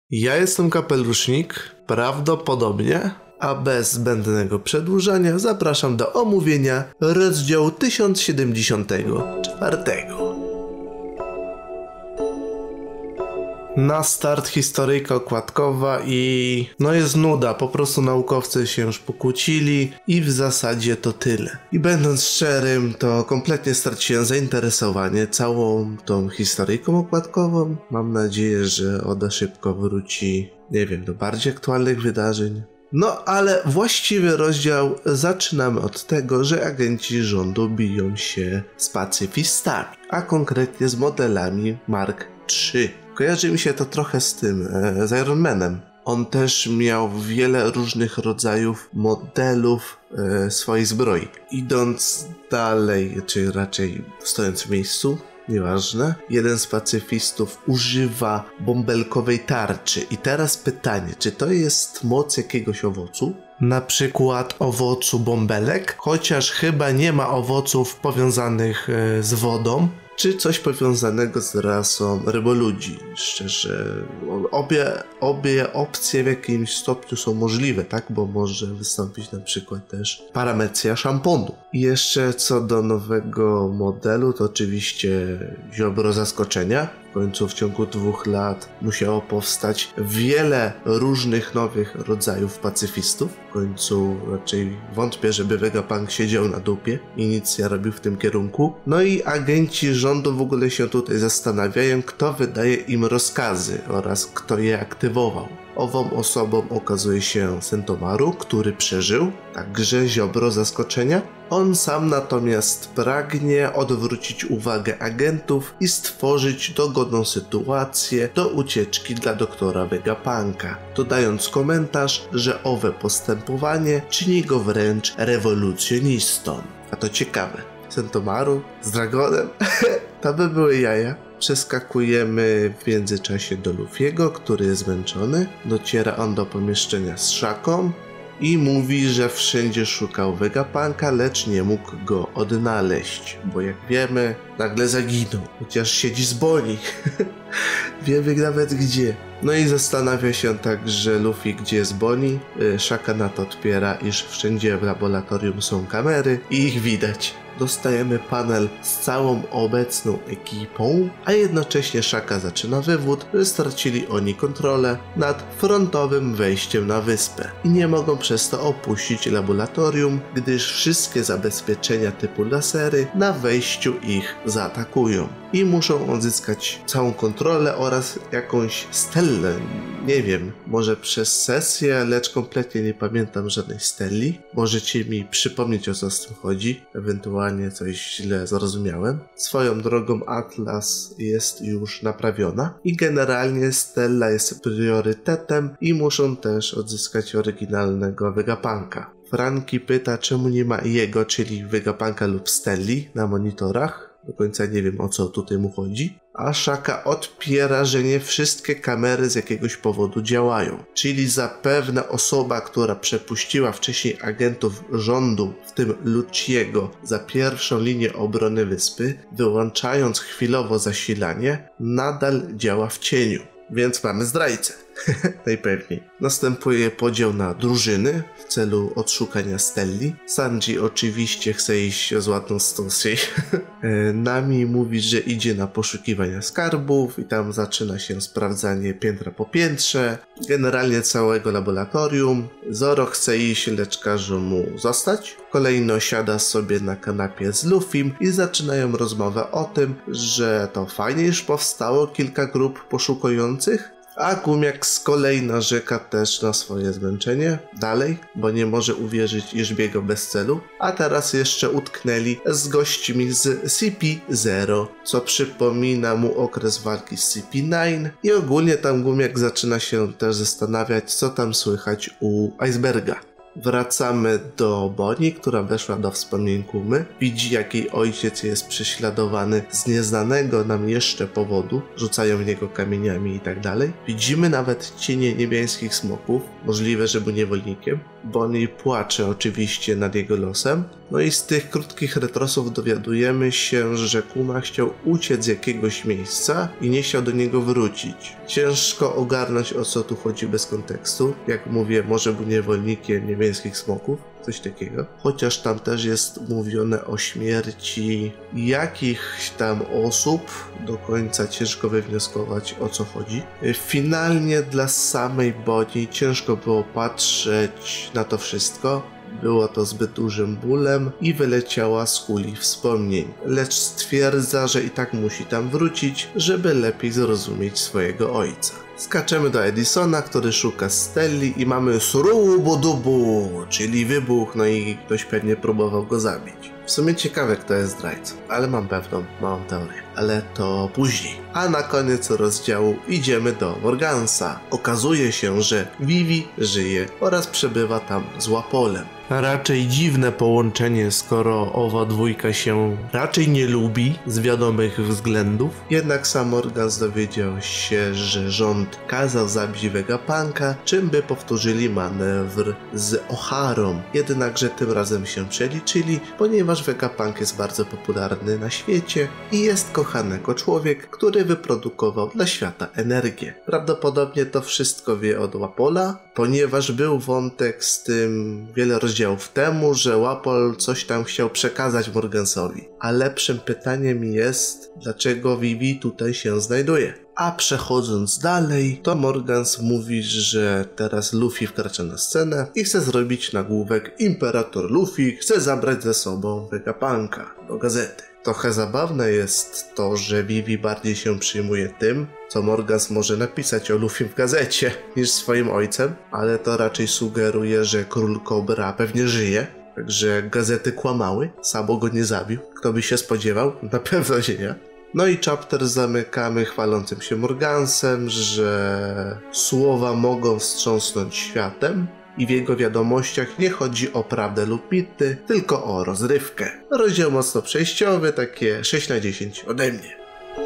Ja jestem Kapelusznik, prawdopodobnie, a bez zbędnego przedłużania zapraszam do omówienia rozdziału 1074. Na start historyjka okładkowa i jest nuda, po prostu naukowcy się już pokłócili i w zasadzie to tyle. I będąc szczerym, to kompletnie straciłem zainteresowanie całą tą historyjką okładkową. Mam nadzieję, że Oda szybko wróci, do bardziej aktualnych wydarzeń. Ale właściwy rozdział zaczynamy od tego, że agenci rządu biją się z pacyfistami, a konkretnie z modelami Mark III. Kojarzy mi się to trochę z z Iron Manem. On też miał wiele różnych rodzajów modelów swojej zbroi. Idąc dalej, czy raczej stojąc w miejscu, nieważne, jeden z pacyfistów używa bąbelkowej tarczy. I teraz pytanie, czy to jest moc jakiegoś owocu? Na przykład owocu bąbelek, chociaż chyba nie ma owoców powiązanych z wodą, czy coś powiązanego z rasą ryboludzi. Szczerze, obie opcje w jakimś stopniu są możliwe, tak? Bo może wystąpić na przykład też paramecja szamponu. I jeszcze co do nowego modelu, to oczywiście ziobro zaskoczenia. W końcu w ciągu 2 lat musiało powstać wiele różnych nowych rodzajów pacyfistów. W końcu raczej wątpię, żeby Vegapunk siedział na dupie i nic nie robił w tym kierunku. I agenci rządu w ogóle się tutaj zastanawiają, kto wydaje im rozkazy oraz kto je aktywował. Ową osobą okazuje się Sentomaru, który przeżył, także ziobro zaskoczenia. On sam natomiast pragnie odwrócić uwagę agentów i stworzyć dogodną sytuację do ucieczki dla doktora Vegapunka, dodając komentarz, że owe postępowanie czyni go wręcz rewolucjonistą. A to ciekawe. Sentomaru z Dragonem? To by były jaja. Przeskakujemy w międzyczasie do Luffy'ego, który jest zmęczony. Dociera on do pomieszczenia z Shaką i mówi, że wszędzie szukał Vegapunka, lecz nie mógł go odnaleźć, bo jak wiemy, nagle zaginął, chociaż siedzi z Bonnie. Wiemy nawet gdzie. I zastanawia się także Luffy, gdzie jest Bonnie. Shaka na to odpiera, iż wszędzie w laboratorium są kamery i ich widać. Dostajemy panel z całą obecną ekipą, a jednocześnie Shaka zaczyna wywód, że stracili oni kontrolę nad frontowym wejściem na wyspę i nie mogą przez to opuścić laboratorium, gdyż wszystkie zabezpieczenia typu lasery na wejściu ich zaatakują i muszą odzyskać całą kontrolę oraz jakąś stellę. Nie wiem, może przez sesję, lecz kompletnie nie pamiętam żadnej stelli. Możecie mi przypomnieć, o co z tym chodzi, ewentualnie coś źle zrozumiałem. Swoją drogą Atlas jest już naprawiona i generalnie stella jest priorytetem i muszą też odzyskać oryginalnego Vegapunka. Franky pyta, czemu nie ma jego, czyli Vegapunka lub Stelli na monitorach. Do końca nie wiem, o co tutaj mu chodzi. A Shaka odpiera, że nie wszystkie kamery z jakiegoś powodu działają. Czyli zapewne osoba, która przepuściła wcześniej agentów rządu, w tym Lucciego, za pierwszą linię obrony wyspy, wyłączając chwilowo zasilanie, nadal działa w cieniu. Więc mamy zdrajcę. Najpewniej. Następuje podział na drużyny w celu odszukania Stelli. Sanji oczywiście chce iść z ładną stosją. Nami mówi, że idzie na poszukiwania skarbów i tam zaczyna się sprawdzanie piętra po piętrze. Generalnie całego laboratorium. Zoro chce iść, lecz każą mu zostać. Kolejno siada sobie na kanapie z Luffym i zaczynają rozmowę o tym, że to fajnie już powstało kilka grup poszukujących. A Gumiak z kolei narzeka też na swoje zmęczenie dalej, bo nie może uwierzyć, iż biega bez celu. A teraz jeszcze utknęli z gośćmi z CP0, co przypomina mu okres walki z CP9 i ogólnie tam Gumiak zaczyna się też zastanawiać, co tam słychać u Iceberga. Wracamy do Bonnie, która weszła do wspomnień Kumy. Widzi, jak jej ojciec jest prześladowany z nieznanego nam jeszcze powodu. Rzucają w niego kamieniami i tak dalej. Widzimy nawet cienie niebieskich smoków. Możliwe, że był niewolnikiem. Bonnie płacze oczywiście nad jego losem. No i z tych krótkich retrosów dowiadujemy się, że Kuma chciał uciec z jakiegoś miejsca i nie chciał do niego wrócić. Ciężko ogarnąć, o co tu chodzi bez kontekstu. Jak mówię, może był niewolnikiem niebieskich smoków, coś takiego. Chociaż tam też jest mówione o śmierci jakichś tam osób, do końca ciężko wywnioskować, o co chodzi. Finalnie dla samej Bonnie ciężko było patrzeć na to wszystko. Było to zbyt dużym bólem i wyleciała z kuli wspomnień. Lecz stwierdza, że i tak musi tam wrócić, żeby lepiej zrozumieć swojego ojca. Skaczemy do Edisona, który szuka Stelli i mamy srubu-dubu, czyli wybuch, no i ktoś pewnie próbował go zabić. W sumie ciekawe, kto jest zdrajcą, ale mam pewną małą teorię. Ale to później. A na koniec rozdziału idziemy do Morgansa. Okazuje się, że Vivi żyje oraz przebywa tam z Łapolem. Raczej dziwne połączenie, skoro owa dwójka się raczej nie lubi z wiadomych względów. Jednak sam Morgans dowiedział się, że rząd kazał zabić Vegapunka, czym by powtórzyli manewr z O'Harą. Jednakże tym razem się przeliczyli, ponieważ Vegapunk jest bardzo popularny na świecie i jest kochany jako człowiek, który wyprodukował dla świata energię. Prawdopodobnie to wszystko wie od Łapola, ponieważ był wątek z tym wiele rozdziałów temu, że Łapol coś tam chciał przekazać Morgansowi. A lepszym pytaniem jest, dlaczego Vivi tutaj się znajduje. A przechodząc dalej, to Morgans mówi, że teraz Luffy wkracza na scenę i chce zrobić nagłówek Imperator Luffy chce zabrać ze sobą Vegapunka do gazety. Trochę zabawne jest to, że Vivi bardziej się przyjmuje tym, co Morgans może napisać o Luffy w gazecie, niż swoim ojcem, ale to raczej sugeruje, że Król Cobra pewnie żyje, także gazety kłamały, Sabo go nie zabił, kto by się spodziewał, na pewno nie. No i chapter zamykamy chwalącym się Morgansem, że słowa mogą wstrząsnąć światem i w jego wiadomościach nie chodzi o prawdę lub mity, tylko o rozrywkę. Rozdział mocno przejściowy, takie 6/10 ode mnie.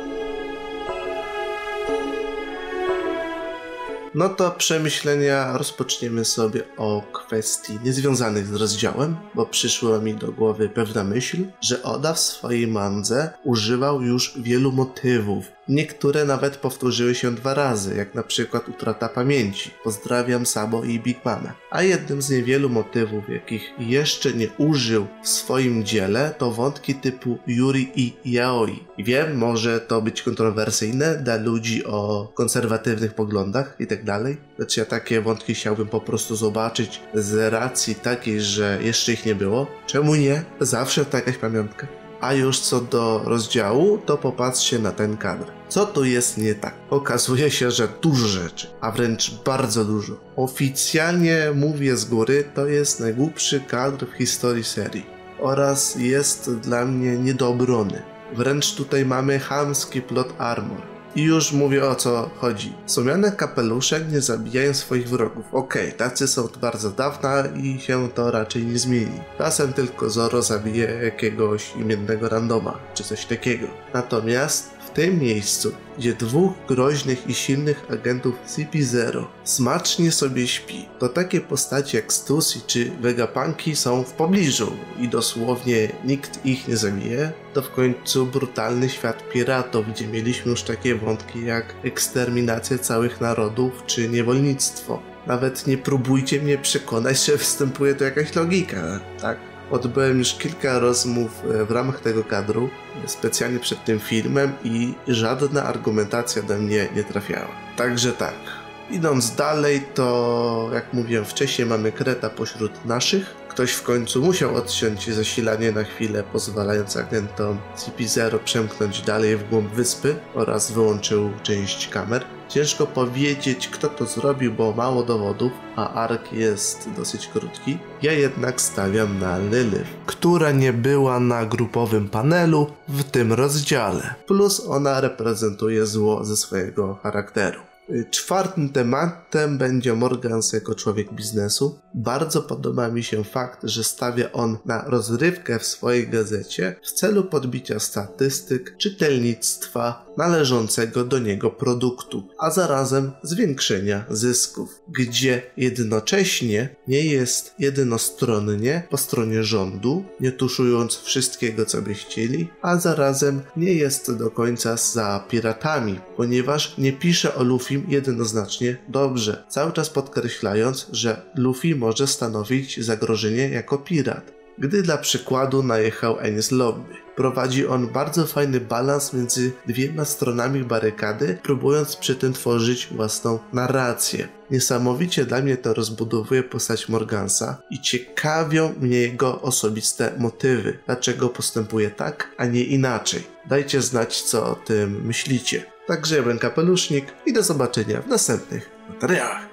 No to przemyślenia rozpoczniemy sobie o kwestii niezwiązanych z rozdziałem, bo przyszła mi do głowy pewna myśl, że Oda w swojej mandze używał już wielu motywów. Niektóre nawet powtórzyły się 2 razy, jak na przykład utrata pamięci. Pozdrawiam Sabo i Big Mama. A jednym z niewielu motywów, jakich jeszcze nie użył w swoim dziele, to wątki typu Yuri i Yaoi. Wiem, może to być kontrowersyjne dla ludzi o konserwatywnych poglądach itd. Lecz ja takie wątki chciałbym po prostu zobaczyć z racji takiej, że jeszcze ich nie było. Czemu nie? Zawsze to jakaś pamiątka. A już co do rozdziału, to popatrzcie na ten kadr. Co tu jest nie tak? Okazuje się, że dużo rzeczy, a wręcz bardzo dużo. Oficjalnie mówię z góry, to jest najgłupszy kadr w historii serii. Oraz jest dla mnie nie do obrony. Wręcz tutaj mamy chamski plot armor. I już mówię, o co chodzi. Słomiane kapelusze nie zabijają swoich wrogów. Okej, tacy są od bardzo dawna i się to raczej nie zmieni. Czasem tylko Zoro zabije jakiegoś imiennego randoma, czy coś takiego. Natomiast w tym miejscu, gdzie 2 groźnych i silnych agentów CP0 smacznie sobie śpi, to takie postacie jak Stussy czy Vegapunki są w pobliżu i dosłownie nikt ich nie zabije, to w końcu brutalny świat piratów, gdzie mieliśmy już takie wątki jak eksterminacja całych narodów czy niewolnictwo. Nawet nie próbujcie mnie przekonać, że występuje tu jakaś logika, tak? Odbyłem już kilka rozmów w ramach tego kadru, specjalnie przed tym filmem i żadna argumentacja do mnie nie trafiała. Także tak, idąc dalej, to jak mówiłem wcześniej, mamy Kreta pośród naszych. Ktoś w końcu musiał odciąć zasilanie na chwilę, pozwalając agentom CP0 przemknąć dalej w głąb wyspy oraz wyłączył część kamer. Ciężko powiedzieć, kto to zrobił, bo mało dowodów, a ark jest dosyć krótki. Ja jednak stawiam na Lilith, która nie była na grupowym panelu w tym rozdziale. Plus ona reprezentuje zło ze swojego charakteru. Czwartym tematem będzie Morgans jako człowiek biznesu. Bardzo podoba mi się fakt, że stawia on na rozrywkę w swojej gazecie w celu podbicia statystyk czytelnictwa należącego do niego produktu, a zarazem zwiększenia zysków, gdzie jednocześnie nie jest jednostronnie po stronie rządu, nie tuszując wszystkiego, co by chcieli, a zarazem nie jest do końca za piratami, ponieważ nie pisze o Luffy jednoznacznie dobrze, cały czas podkreślając, że Luffy może stanowić zagrożenie jako pirat. Gdy dla przykładu najechał Enies Lobby. Prowadzi on bardzo fajny balans między dwiema stronami barykady, próbując przy tym tworzyć własną narrację. Niesamowicie dla mnie to rozbudowuje postać Morgansa i ciekawią mnie jego osobiste motywy. Dlaczego postępuje tak, a nie inaczej? Dajcie znać, co o tym myślicie. Także ja byłem Kapelusznik i do zobaczenia w następnych materiałach.